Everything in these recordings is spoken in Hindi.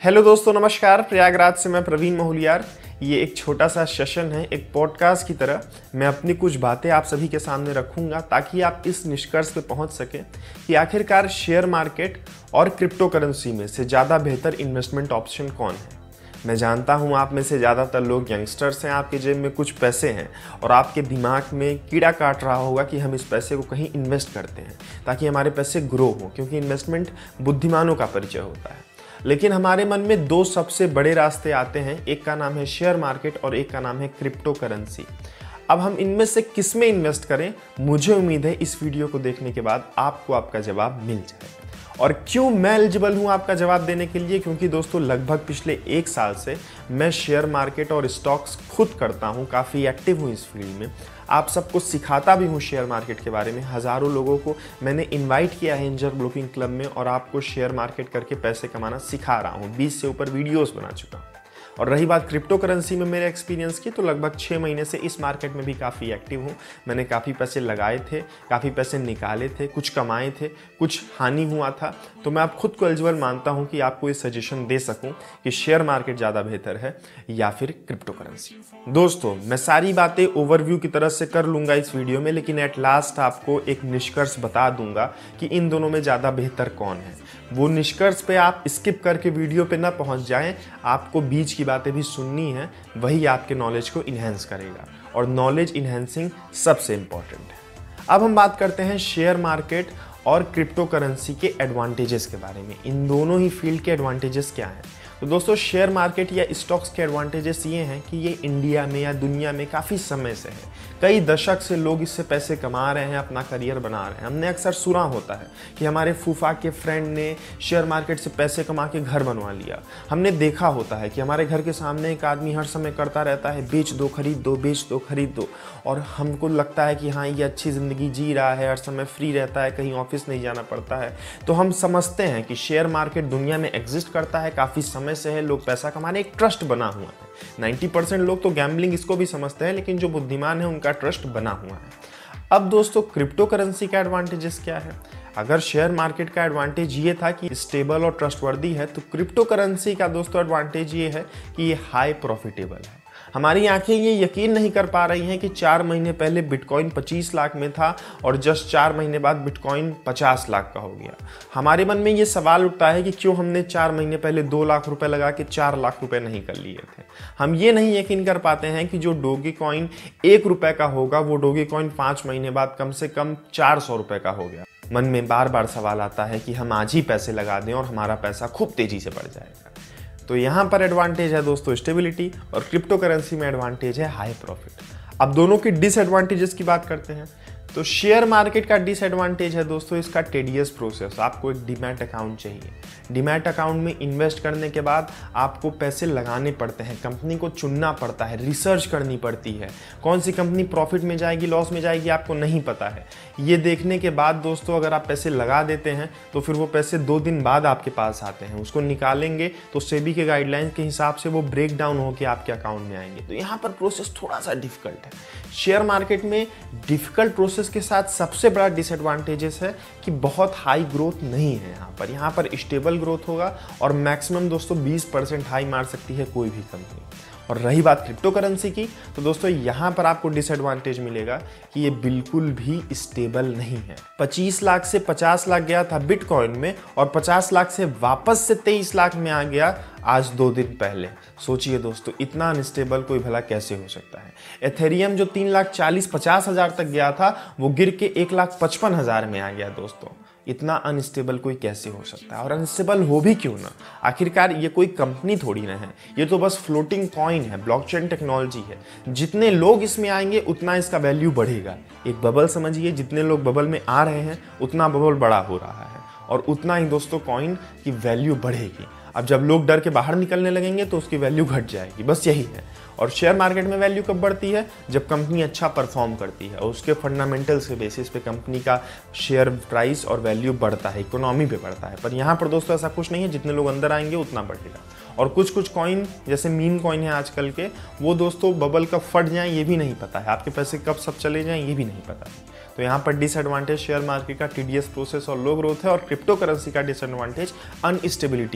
हेलो दोस्तों, नमस्कार। प्रयागराज से मैं प्रवीण मोहलियार। ये एक छोटा सा सेशन है, एक पॉडकास्ट की तरह। मैं अपनी कुछ बातें आप सभी के सामने रखूंगा ताकि आप इस निष्कर्ष पे पहुंच सकें कि आखिरकार शेयर मार्केट और क्रिप्टो करेंसी में से ज़्यादा बेहतर इन्वेस्टमेंट ऑप्शन कौन है। मैं जानता हूं आप में से ज़्यादातर लोग यंगस्टर्स हैं, आपके जेब में कुछ पैसे हैं और आपके दिमाग में कीड़ा काट रहा होगा कि हम इस पैसे को कहीं इन्वेस्ट करते हैं ताकि हमारे पैसे ग्रो हों, क्योंकि इन्वेस्टमेंट बुद्धिमानों का परिचय होता है। लेकिन हमारे मन में दो सबसे बड़े रास्ते आते हैं, एक का नाम है शेयर मार्केट और एक का नाम है क्रिप्टो करेंसी। अब हम इनमें से किस में इन्वेस्ट करें? मुझे उम्मीद है इस वीडियो को देखने के बाद आपको आपका जवाब मिल जाए। और क्यों मैं एलिजिबल हूं आपका जवाब देने के लिए? क्योंकि दोस्तों लगभग पिछले 1 साल से मैं शेयर मार्केट और स्टॉक्स खुद करता हूं, काफ़ी एक्टिव हूं इस फील्ड में। आप सबको सिखाता भी हूं शेयर मार्केट के बारे में। हज़ारों लोगों को मैंने इनवाइट किया है एंजल ब्रोकिंग क्लब में और आपको शेयर मार्केट करके पैसे कमाना सिखा रहा हूं। 20 से ऊपर वीडियोस बना चुका हूं। और रही बात क्रिप्टो करेंसी में मेरे एक्सपीरियंस की, तो लगभग 6 महीने से इस मार्केट में भी काफ़ी एक्टिव हूँ। मैंने काफ़ी पैसे लगाए थे, काफ़ी पैसे निकाले थे, कुछ कमाए थे, कुछ हानि हुआ था। तो मैं आप खुद को एलिजिबल मानता हूँ कि आपको ये सजेशन दे सकूँ कि शेयर मार्केट ज़्यादा बेहतर है या फिर क्रिप्टो करेंसी। दोस्तों मैं सारी बातें ओवरव्यू की तरह से कर लूँगा इस वीडियो में, लेकिन एट लास्ट आपको एक निष्कर्ष बता दूंगा कि इन दोनों में ज़्यादा बेहतर कौन है। वो निष्कर्ष पे आप स्किप करके वीडियो पे ना पहुंच जाएं। आपको बीच की बातें भी सुननी है, वही आपके नॉलेज को इन्हेंस करेगा और नॉलेज इन्हेंसिंग सबसे इंपॉर्टेंट है। अब हम बात करते हैं शेयर मार्केट और क्रिप्टो करेंसी के एडवांटेजेस के बारे में। इन दोनों ही फील्ड के एडवांटेजेस क्या हैं? तो दोस्तों शेयर मार्केट या स्टॉक्स के एडवांटेजेस ये हैं कि ये इंडिया में या दुनिया में काफ़ी समय से है। कई दशक से लोग इससे पैसे कमा रहे हैं, अपना करियर बना रहे हैं। हमने अक्सर सुना होता है कि हमारे फूफा के फ्रेंड ने शेयर मार्केट से पैसे कमा के घर बनवा लिया। हमने देखा होता है कि हमारे घर के सामने एक आदमी हर समय करता रहता है, बेच दो खरीद दो, बेच दो खरीद दो। और हमको लगता है कि हाँ ये अच्छी ज़िंदगी जी रहा है, हर समय फ्री रहता है, कहीं ऑफिस नहीं जाना पड़ता है। तो हम समझते हैं कि शेयर मार्केट दुनिया में एग्जिस्ट करता है, काफ़ी समय से है, लोग पैसा कमाने, एक ट्रस्ट बना हुआ है। 90% लोग तो गैम्बलिंग इसको भी समझते हैं, लेकिन जो बुद्धिमान है उनका ट्रस्ट बना हुआ है। अब दोस्तों क्रिप्टो करेंसी का एडवांटेजेस क्या है? अगर शेयर मार्केट का एडवांटेज ये था कि स्टेबल और ट्रस्टवर्दी है, तो क्रिप्टो करेंसी का दोस्तों एडवांटेज ये है कि ये हाई प्रॉफिटेबल है। हमारी आंखें ये यकीन नहीं कर पा रही हैं कि 4 महीने पहले बिटकॉइन 25 लाख में था और जस्ट 4 महीने बाद बिटकॉइन 50 लाख का हो गया। हमारे मन में ये सवाल उठता है कि क्यों हमने 4 महीने पहले 2 लाख रुपए लगा के 4 लाख रुपए नहीं कर लिए थे। हम ये नहीं यकीन कर पाते हैं कि जो डोगी कॉइन 1 रुपए का होगा, वो डोगी कॉइन 5 महीने बाद कम से कम 400 रुपए का हो गया। मन में बार बार सवाल आता है कि हम आज ही पैसे लगा दें और हमारा पैसा खूब तेजी से बढ़ जाएगा। तो यहाँ पर एडवांटेज है दोस्तों स्टेबिलिटी और क्रिप्टो करेंसी में एडवांटेज है हाई प्रॉफिट। अब दोनों की डिसएडवांटेजेस की बात करते हैं। तो शेयर मार्केट का डिसएडवांटेज है दोस्तों इसका टेडियस प्रोसेस। आपको एक डीमैट अकाउंट चाहिए। डीमैट अकाउंट में इन्वेस्ट करने के बाद आपको पैसे लगाने पड़ते हैं, कंपनी को चुनना पड़ता है, रिसर्च करनी पड़ती है। कौन सी कंपनी प्रॉफिट में जाएगी, लॉस में जाएगी, आपको नहीं पता है। ये देखने के बाद दोस्तों अगर आप पैसे लगा देते हैं तो फिर वो पैसे 2 दिन बाद आपके पास आते हैं। उसको निकालेंगे तो सेबी के गाइडलाइंस के हिसाब से वो ब्रेक डाउन होकर आपके अकाउंट में आएंगे। तो यहाँ पर प्रोसेस थोड़ा सा डिफिकल्ट है। शेयर मार्केट में डिफिकल्ट प्रोसेस के साथ सबसे बड़ा डिसएडवांटेजेस है कि बहुत हाई ग्रोथ नहीं है। यहाँ पर स्टेबल ग्रोथ होगा और मैक्सिमम दोस्तों 20% हाई मार सकती है कोई भी कंपनी। और रही बात क्रिप्टो करेंसी की, तो दोस्तों यहाँ पर आपको डिसएडवांटेज मिलेगा कि ये बिल्कुल भी स्टेबल नहीं है। 25 लाख से 50 लाख गया था बिटकॉइन में और 50 लाख से वापस से 23 लाख में आ गया आज 2 दिन पहले। सोचिए दोस्तों इतना अनस्टेबल कोई भला कैसे हो सकता है। एथेरियम जो 3,40,50,000 तक गया था वो गिर के 1,55,000 में आ गया दोस्तों। इतना अनस्टेबल कोई कैसे हो सकता है? और अनस्टेबल हो भी क्यों ना? आखिरकार ये कोई कंपनी थोड़ी ना है, ये तो बस फ्लोटिंग कॉइन है, ब्लॉकचेन टेक्नोलॉजी है। जितने लोग इसमें आएंगे उतना इसका वैल्यू बढ़ेगा। एक बबल समझिए, जितने लोग बबल में आ रहे हैं उतना बबल बड़ा हो रहा है और उतना ही दोस्तों कॉइन की वैल्यू बढ़ेगी। अब जब लोग डर के बाहर निकलने लगेंगे तो उसकी वैल्यू घट जाएगी, बस यही है। और शेयर मार्केट में वैल्यू कब बढ़ती है? जब कंपनी अच्छा परफॉर्म करती है और उसके फंडामेंटल्स के बेसिस पे कंपनी का शेयर प्राइस और वैल्यू बढ़ता है, इकोनॉमी पे बढ़ता है। पर यहाँ पर दोस्तों ऐसा कुछ नहीं है, जितने लोग अंदर आएंगे उतना बढ़ेगा। और कुछ कॉइन जैसे मीम कॉइन है आजकल के, वो दोस्तों बबल कब फट जाएं ये भी नहीं पता है, आपके पैसे कब सब चले जाएं ये भी नहीं पता है। तो यहाँ पर डिसएडवांटेज शेयर मार्केट का टीडीएस प्रोसेस और लो ग्रोथ है, और क्रिप्टो करेंसी का डिसएडवांटेज अनस्टेबिलिटी है।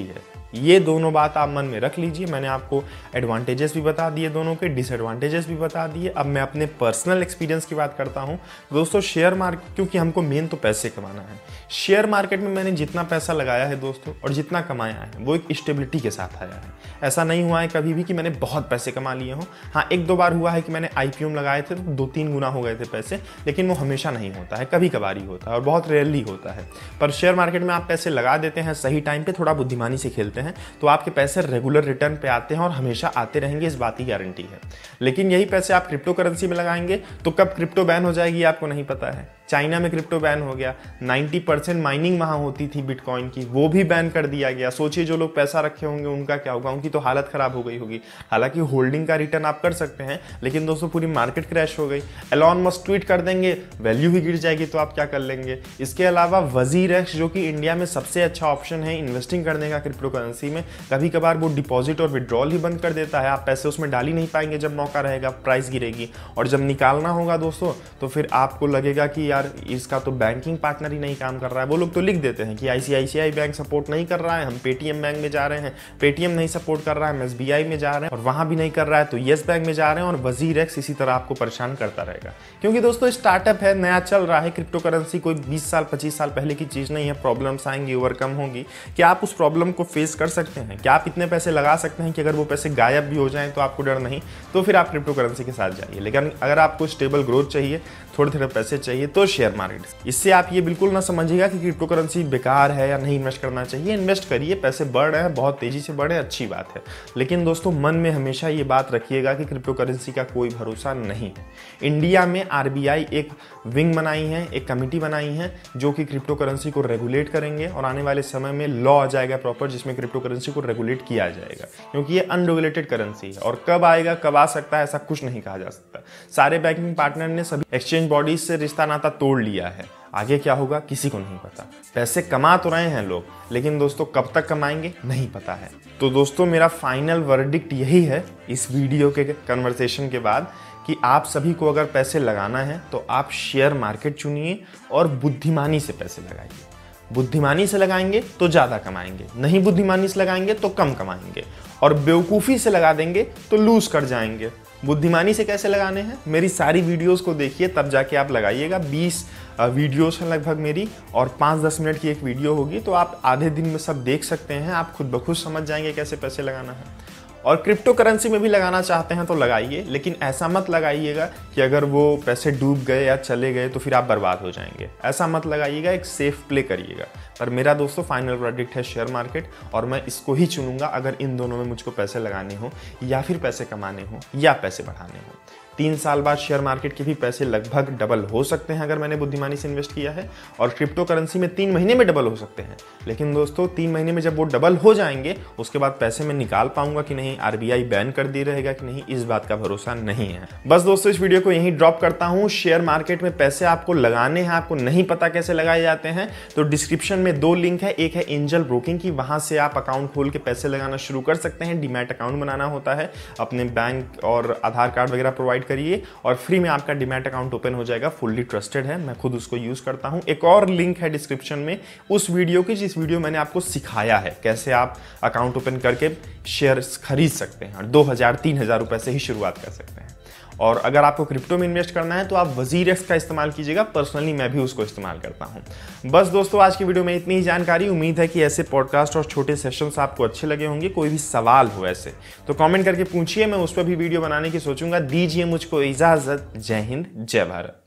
ये दोनों बात आप मन में रख लीजिए। मैंने आपको एडवांटेजेस भी बता दिए, दोनों के डिसएडवांटेजेस भी बता दिए। अब मैं अपने पर्सनल एक्सपीरियंस की बात करता हूँ। दोस्तों शेयर मार्केट, क्योंकि हमको मेन तो पैसे कमाना है, शेयर मार्केट में मैंने जितना पैसा लगाया है दोस्तों और जितना कमाया है वो एक स्टेबिलिटी के साथ आया है। ऐसा नहीं हुआ है कभी भी कि मैंने बहुत पैसे कमा लिए हों। हाँ, एक दो बार हुआ है कि मैंने IPO में लगाए थे तो 2-3 गुना हो गए थे पैसे, लेकिन वो हमेशा नहीं होता है, कभी कभार ही होता है और बहुत रेयरली होता है। पर शेयर मार्केट में आप पैसे लगा देते हैं सही टाइम पे, थोड़ा बुद्धिमानी से खेलते हैं तो आपके पैसे रेगुलर रिटर्न पे आते हैं और हमेशा आते रहेंगे, इस बात की गारंटी है। लेकिन यही पैसे आप क्रिप्टो करेंसी में लगाएंगे तो कब क्रिप्टो बैन हो जाएगी आपको नहीं पता है। चाइना में क्रिप्टो बैन हो गया, 90% माइनिंग वहाँ होती थी बिटकॉइन की, वो भी बैन कर दिया गया। सोचिए जो लोग पैसा रखे होंगे उनका क्या होगा, उनकी तो हालत खराब हो गई होगी। हालांकि होल्डिंग का रिटर्न आप कर सकते हैं, लेकिन दोस्तों पूरी मार्केट क्रैश हो गई। एलॉन मस्क ट्वीट कर देंगे, वैल्यू ही गिर जाएगी, तो आप क्या कर लेंगे। इसके अलावा WazirX जो कि इंडिया में सबसे अच्छा ऑप्शन है इन्वेस्टिंग करने का क्रिप्टो करेंसी में, कभी कभार वो डिपॉजिट और विड्रॉल ही बंद कर देता है। आप पैसे उसमें डाल ही नहीं पाएंगे जब मौका रहेगा, प्राइस गिरेगी, और जब निकालना होगा दोस्तों तो फिर आपको लगेगा कि यार इसका तो बैंकिंग पार्टनर ही नहीं काम कर रहा है। वो लोग तो लिख देते हैं कि ICICI बैंक सपोर्ट नहीं कर रहा है, हम पेटीएम बैंक में जा रहे हैं, पेटीएम नहीं सपोर्ट कर रहा है, हम SBI में जा रहे हैं, और वहां भी नहीं कर रहा है तो येस बैंक में जा रहे हैं, और WazirX इसी तरह आपको परेशान करता रहेगा। क्योंकि दोस्तों स्टार्टअप है, नया चल रहा है, क्रिप्टो करेंसी कोई 20 साल 25 साल पहले की चीज नहीं है। प्रॉब्लम्स आएंगी, ओवरकम होगी। क्या आप उस प्रॉब्लम को फेस कर सकते हैं? क्या आप इतने पैसे लगा सकते हैं कि अगर वो पैसे गायब भी हो जाएं तो आपको डर नहीं? तो फिर आप क्रिप्टो करेंसी के साथ जाइए। लेकिन अगर आपको स्टेबल ग्रोथ चाहिए, थोड़े थोड़े पैसे चाहिए, तो शेयर मार्केट। इससे आप ये बिल्कुल ना समझिएगा कि क्रिप्टो करेंसी बेकार है या नहीं इन्वेस्ट करना चाहिए। इन्वेस्ट करिए, पैसे बढ़ रहे हैं, बहुत तेजी से बढ़े, अच्छी बात है। लेकिन दोस्तों मन में हमेशा ये बात रखिएगा कि क्रिप्टो करेंसी का कोई भरोसा नहीं है। इंडिया में RBI एक विंग बनाई है, एक कमेटी बनाई है जो कि क्रिप्टो करेंसी को रेगुलेट करेंगे, और आने वाले समय में लॉ आ जाएगा प्रॉपर जिसमें क्रिप्टो करेंसी को रेगुलेट किया जाएगा। क्योंकि ये अनरेगुलेटेड करेंसी है और कब आएगा, कब आ सकता है, ऐसा कुछ नहीं कहा जा सकता। सारे बैंकिंग पार्टनर ने सभी एक्सचेंज बॉडीज से रिश्ता नाता तोड़ लिया है। आगे क्या होगा किसी को नहीं पता। पैसे कमा तो रहे हैं लोग, लेकिन दोस्तों कब तक कमाएंगे नहीं पता है। तो दोस्तों मेरा फाइनल वर्डिक्ट यही है इस वीडियो के कन्वर्सेशन के बाद कि आप सभी को अगर पैसे लगाना है तो आप शेयर मार्केट चुनिए और बुद्धिमानी से पैसे लगाइए। बुद्धिमानी से लगाएंगे तो ज़्यादा कमाएंगे, नहीं बुद्धिमानी से लगाएंगे तो कम कमाएंगे, और बेवकूफ़ी से लगा देंगे तो लूज कर जाएंगे। बुद्धिमानी से कैसे लगाने हैं, मेरी सारी वीडियोस को देखिए तब जाके आप लगाइएगा। 20 वीडियोस हैं लगभग मेरी, और 5-10 मिनट की एक वीडियो होगी, तो आप आधे दिन में सब देख सकते हैं। आप खुद ब खुद समझ जाएंगे कैसे पैसे लगाना है। और क्रिप्टो करेंसी में भी लगाना चाहते हैं तो लगाइए, लेकिन ऐसा मत लगाइएगा कि अगर वो पैसे डूब गए या चले गए तो फिर आप बर्बाद हो जाएंगे। ऐसा मत लगाइएगा, एक सेफ प्ले करिएगा। पर मेरा दोस्तों फाइनल वर्डिक्ट है शेयर मार्केट, और मैं इसको ही चुनूंगा अगर इन दोनों में मुझको पैसे लगाने हो, या फिर पैसे कमाने हो, या पैसे बढ़ाने हो। 3 साल बाद शेयर मार्केट के भी पैसे लगभग डबल हो सकते हैं अगर मैंने बुद्धिमानी से इन्वेस्ट किया है, और क्रिप्टो करेंसी में 3 महीने में डबल हो सकते हैं। लेकिन दोस्तों 3 महीने में जब वो डबल हो जाएंगे उसके बाद पैसे मैं निकाल पाऊंगा कि नहीं, RBI बैन कर दे रहेगा कि नहीं, इस बात का भरोसा नहीं है। बस दोस्तों इस वीडियो को यहीं ड्रॉप करता हूँ। शेयर मार्केट में पैसे आपको लगाने हैं, आपको नहीं पता कैसे लगाए जाते हैं, तो डिस्क्रिप्शन में 2 लिंक है। एक है एंजल ब्रोकिंग की, वहां से आप अकाउंट खोल के पैसे लगाना शुरू कर सकते हैं। डीमैट अकाउंट बनाना होता है, अपने बैंक और आधार कार्ड वगैरह प्रोवाइड करिए और फ्री में आपका डीमैट अकाउंट ओपन हो जाएगा। फुल्ली ट्रस्टेड है, मैं खुद उसको यूज करता हूं। एक और लिंक है डिस्क्रिप्शन में उस वीडियो की, जिस वीडियो मैंने आपको सिखाया है कैसे आप अकाउंट ओपन करके शेयर्स खरीद सकते हैं, और 2000-3000 रुपए से ही शुरुआत कर सकते हैं। और अगर आपको क्रिप्टो में इन्वेस्ट करना है तो आप WazirX का इस्तेमाल कीजिएगा। पर्सनली मैं भी उसको इस्तेमाल करता हूं। बस दोस्तों आज की वीडियो में इतनी ही जानकारी। उम्मीद है कि ऐसे पॉडकास्ट और छोटे सेशंस आपको अच्छे लगे होंगे। कोई भी सवाल हो ऐसे तो कमेंट करके पूछिए, मैं उस पर भी वीडियो बनाने की सोचूंगा। दीजिए मुझको इजाजत। जय हिंद, जय भारत।